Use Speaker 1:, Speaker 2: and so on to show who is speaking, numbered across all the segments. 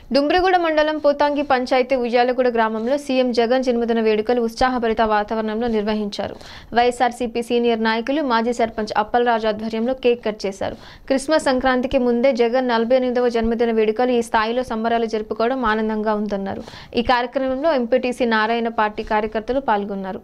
Speaker 1: డుంబ్రిగూడ మండలం పోతాంగి పంచాయతీ ఉయ్యాలగూడ గ్రామంలో సీఎం జగన్ జన్మదిన వేడుకలు ఉత్సాహభరిత వాతావరణంలో నిర్వహించారు. వైఎస్ఆర్సీపీ సీనియర్ నాయకులు మాజీ సర్పంచ్ అప్పలరాజు ఆధ్వర్యంలో కేక్ కట్ చేశారు. క్రిస్మస్ సంక్రాంతికి ముందే జగన్ 48వ జన్మదిన వేడుకలు ఈ స్థాయిలో సంబరాలు జరుపుకోవడం ఆనందంగా ఉందన్నారు. ఈ కార్యక్రమంలో ఎంపీటీసీ నారాయణ పార్టీ కార్యకర్తలు పాల్గొన్నారు.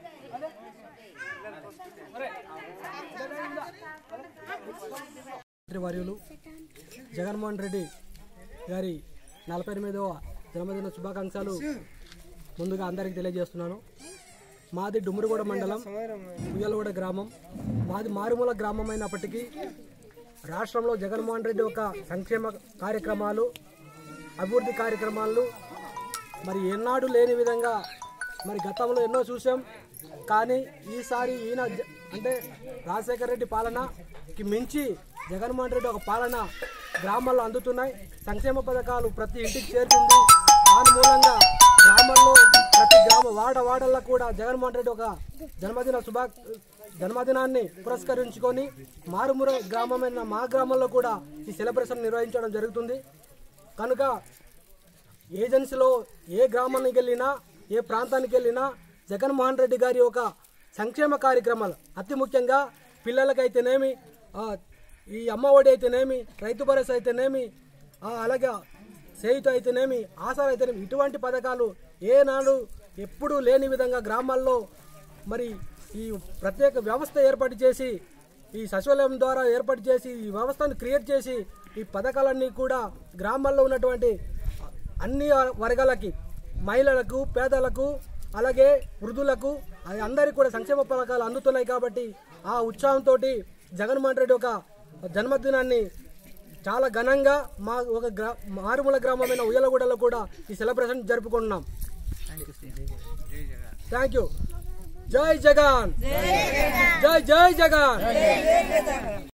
Speaker 2: జగన్మోహన్ రెడ్డి గారి 48వ జన్మదిన శుభాకాంక్షలు ముందుగా అందరికీ తెలియజేస్తున్నాను. మాది డుమ్రిగూడ మండలం ఉయ్యాలగూడ గ్రామం. మాది మారుమూల గ్రామం అయినప్పటికీ రాష్ట్రంలో జగన్మోహన్ రెడ్డి ఒక సంక్షేమ కార్యక్రమాలు, అభివృద్ధి కార్యక్రమాలు మరి ఎన్నాడు లేని విధంగా మరి గతంలో ఎన్నో చూసాం. కానీ ఈసారి ఈయన అంటే రాజశేఖర రెడ్డి పాలనకి మించి జగన్మోహన్ రెడ్డి ఒక పాలన గ్రామాల్లో అందుతున్నాయి. సంక్షేమ పథకాలు ప్రతి ఇంటికి చేరుతుంది. దాని మూలంగా గ్రామాల్లో ప్రతి వాడల్లో కూడా జగన్మోహన్ రెడ్డి ఒక జన్మదినాన్ని పురస్కరించుకొని మారుమూల గ్రామమైన మా గ్రామంలో కూడా ఈ సెలబ్రేషన్ నిర్వహించడం జరుగుతుంది. కనుక ఏజెన్సీలో ఏ గ్రామానికి వెళ్ళినా, ఏ ప్రాంతానికి వెళ్ళినా జగన్మోహన్ రెడ్డి గారి ఒక సంక్షేమ కార్యక్రమాలు అతి ముఖ్యంగా పిల్లలకైతేనేమి, ఈ అమ్మఒడి అయితేనేమి, రైతు భరోసా అయితేనేమి, అలాగే చేయుత అయితేనేమి, ఆసరా అయితేనేమి, ఇటువంటి పథకాలు ఏనాడు ఎప్పుడూ లేని విధంగా గ్రామాల్లో మరి ఈ ప్రత్యేక వ్యవస్థ ఏర్పాటు చేసి, ఈ సచివాలయం ద్వారా ఏర్పాటు చేసి ఈ వ్యవస్థను క్రియేట్ చేసి ఈ పథకాలన్నీ కూడా గ్రామాల్లో ఉన్నటువంటి అన్ని వర్గాలకి, మహిళలకు, పేదలకు, అలాగే వృద్ధులకు అందరికీ కూడా సంక్షేమ పథకాలు అందుతున్నాయి. కాబట్టి ఆ ఉత్సాహంతో జగన్మోహన్ రెడ్డి ఒక జన్మదినాన్ని చాలా ఘనంగా మా ఒక మారుమూల గ్రామమైన ఉయ్యాలగూడలో కూడా ఈ సెలబ్రేషన్ జరుపుకుంటున్నాం. Thank you. జై జగన్, జై జై జగన్.